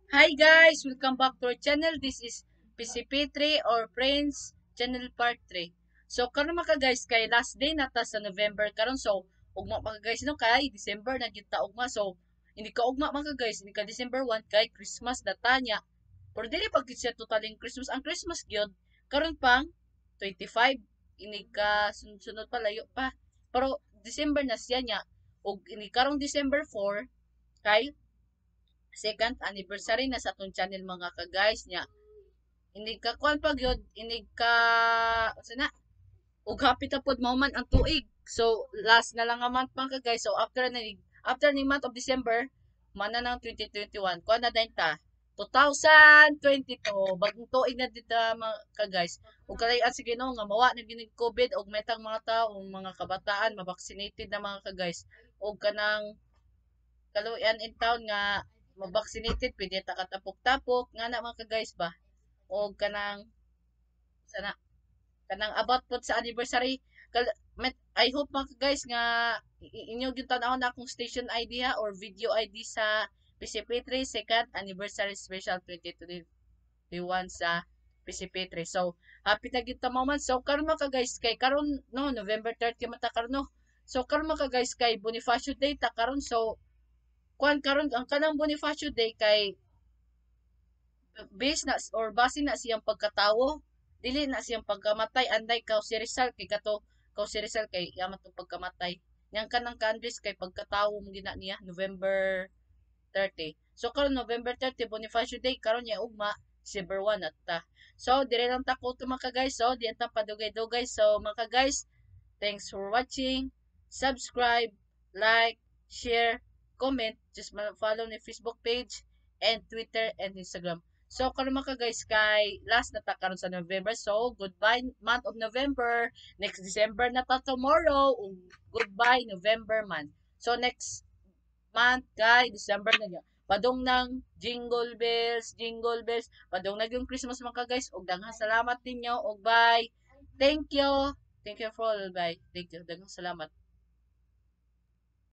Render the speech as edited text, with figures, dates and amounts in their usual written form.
Hi guys! Welcome back to our channel. This is PCP3 or Friends Channel Part 3. So karon maka guys kay last day na ta sa November karon, so ugma maka guys no kay December na gyud ta ugma, so hindi ka ugma maka guys hindi ka December 1 kay Christmas data niya. Pero dili pag siya totaling Christmas, ang Christmas gyud karon pang 25, ini ka sunod pa layo pa. Pero December na siya niya ug ini karong December 4 kay second anniversary na sa atong channel mga ka-guys niya. Hindi ka kuan pag yun, hindi ka sana ug hapit na pod mao man ang tuig. So last na lang nga month mga ka-guys. So after ni month of December, mana nang 2021. Kuan na din ta. 2022 bagong tuig na dito mga ka-guys. Ug kalayan sige no nga mawa na gini COVID ug metang mga tao, mga kabataan ma-vaccinated na mga ka-guys. Ug kanang kaluyan in town nga ma-vaccinated pwede ta katapok-tapok nga na mga ka-guys ba, o kanang sana kanang about po sa anniversary. I hope mga guys nga inyo gyud tan-awon na akong station ID ha or video ID sa PCP3 second anniversary special 2021 sa PCP3. So happy na gyud ta moment. So karon mga guys kay karon no November 30 mata karon no. So karon mga guys kay Bonifacio Day ta karon, so kuan karon ang kanang Bonifacio Day kay base na or base na siyang pagkatawo, dili na siyang pagkamatay, anday kaw si Rizal kay kato kaw si Rizal kay yaman to pagkamatay yang kanang countries kay pagkatawo mo gina niya November 30. So karon November 30 Bonifacio Day karon niya ugma December 1 at ta. So dire lang ta ko to mga guys, so di ta padugay-dugay. So mga guys, thanks for watching. Subscribe, like, share, comment, just follow ni Facebook page and Twitter and Instagram. So karon mga guys kay last na ta karon sa November. So goodbye month of November. Next December na ta tomorrow. Goodbye November month. So next month kay December na niya. Padong ng jingle bells. Padong na yung Christmas mga guys. Og daghang salamat ninyo. Og bye. Thank you. Thank you for all. Bye. Thank you. Daghang salamat.